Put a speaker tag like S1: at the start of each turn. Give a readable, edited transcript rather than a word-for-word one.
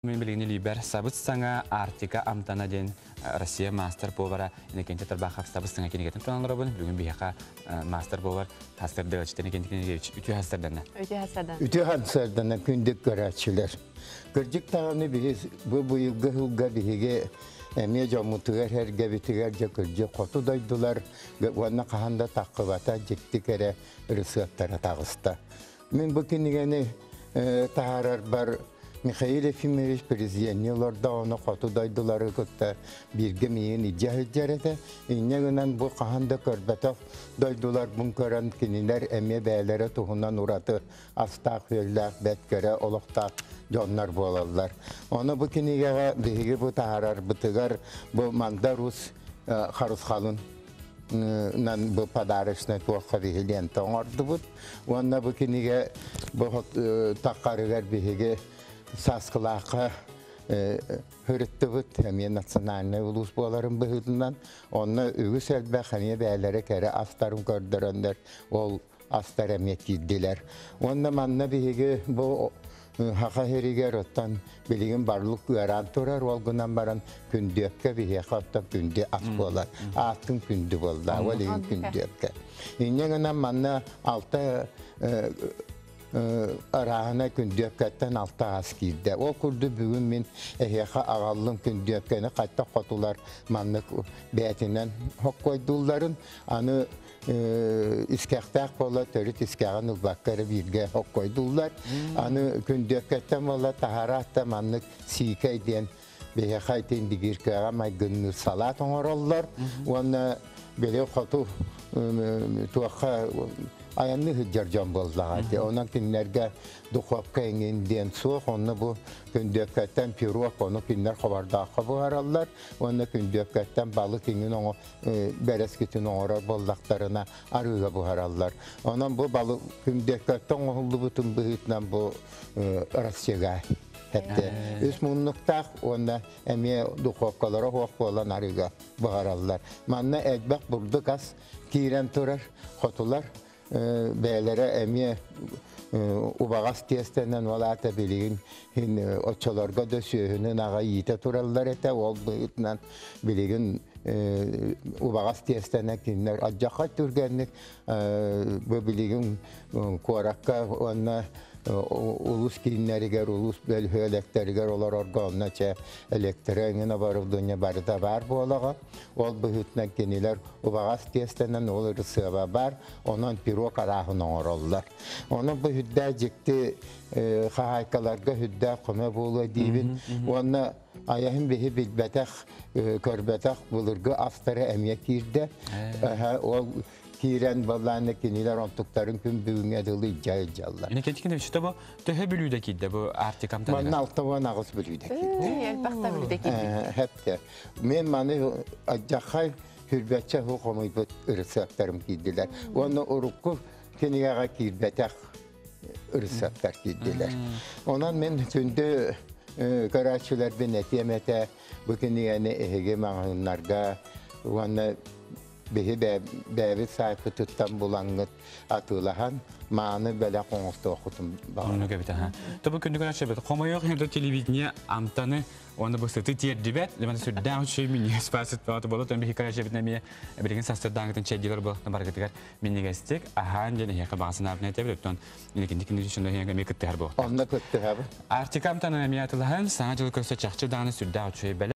S1: Мен билигини либер сабыт саңа Артика амтана ден Россия мастер повара инекенте тарбахав сабыт саңа кенегетен тонанларабын. Бүгін бияқа мастер повар хастырды ачтен кенегевич үтү хастырдана.
S2: Үтү хастырдана күндүк көрәчилер. Кырдык таганы биз бу буйга хулга биге эме жомутугар херге битигер жакыржы коту дойдулар. Ванна каханда таккыбата жекти кере рысыттара тагыста. Мен бу кенегени таарар бар Михаил Ефимович президентлерді оны қоту дайдылары көтті бірге мейін ижа-үджәреді. Иннегінен бұл қағанды көрбетіп дайдылар бұн көрін кенелер әме бәлері тұғынан ұраты астақ, өлләқ, бәткері, олықтақ жонлар болалар. Оны бұл кенегеға бігі бұл тағарар бұтығар бұл мандарус қарысқалын бұл падарышны туаққа бігілен тоңарды бұд. Оны бұл кенеге бұл таққарығар бігі Саскылаққа хүрітті бұд, әмен национальный улус боларын бұғыдынан, оны үгіс әлбәқ әме бәлері кәрі астарын көрдіріндер, ол астар әмет едділер. Оны манна бігі бұл хақа херігер оттан білігін барлық үйаран тұрар, ол күнан баран күнді өпке бігі қаттан күнді ас болар. Аттың күнді болды, ол егін күнді өпке. Иннегінен манна алты арағына күндіөпкәттен алты ас кейді. Ол күрді бүгін мен әйеқа ағалым күндіөпкәні қайтта қотулар маннық бәтінен хоқ қойдуларын. Аны іскәқтәқ бола төріт іскәғын ұлбаққары бірге хоқ қойдулар. Аны күндіөпкәттен бола тағаратта маннық сейкәйден бәйеқа айтен дегіркәға майгынны салат оңыралар. Оны бәле қоту туаққа Аянны хыджар жан болдағады. Онан кинлерге дұқапқа еңенден соқ, оны бұл күндіөпкәттен пируақ, оны кинлер қабардаққа бұғаралар. Оны күндіөпкәттен балық еңін бәрес күтін оңырар болдақтарына арыға бұғаралар. Онан бұл балық күндіөпкәттен оғылды бұтын бұғытынан бұл Россияға. Үс мұнлықтақ, оны әме дұқапқалары хоқ болан арыға бұғаралар. Манна әдбәқ бұрды қас кейрен тұрар, қотылар. Бәлері әме ұбағас тестенен ол ата білігін отчаларға да сөйінің аға ете тұралар әті, ол бұғытынан білігін ұбағас тестенен кенлер аджаққа түргенік бұл білігін қораққа онына улус кейінлерігер, улус бөлі электрігер олар орғанына чә электрігіне барылдыңа барыда бар болаға. Ол бұғытынан кенелер ұбағас тестенен ол ұрысыға бар, онан пирок арағын оңыралар. Оның бұғытда жекті қағайқаларға хүдда құмы болу дейбін. Оны аяғын бейі білбәтәқ, көрбәтәқ бұлырғы астары әме кейірді. Ол Кирен баланы кенелер онтуктарын күн бүгінге дылы жай-жалар.
S1: Ені кентікінде үшті бұл төхі білуді кейді бұл артикамтан?
S2: Манын алтауан ағыз білуді кейді.
S3: Әлбақта білуді кейді.
S2: Әпті. Мен маны жақай хүрбәтші ғомай бұд ұрысақтарым кейділер. Оны ұрыққы кенегаға кейдбәтәқ ұрысақтар кейділер. Онан мен түнді көрәтшілер бен әтемәті бұл кенегені әйге маңынларға Беһи бәбі сайпы тұттан бұлаңғыт атылахан, маны бәлі қоңықты оқытым бағын.
S1: Оны көбіті, ха? Тобы күнді көрәтші бәді, қомайық ерді телевидение амтаны, оны бұл сыты терді бәд, лемәді сүрдәң үші мені спасыт бағыты болды, төн бәхи көрәтші бәдіне мені білген састырдаңғытын чәдділер болықтың барғытығар менеге істек, ахан және еқі бағысын абын әтәбіл, өттен енекенді үшінді ең әме күттігар болды.
S2: Онда күттігар.
S1: Артика амтаны әме атылахан, саңа жылы көсі чақчы дағыны сүрдәң үші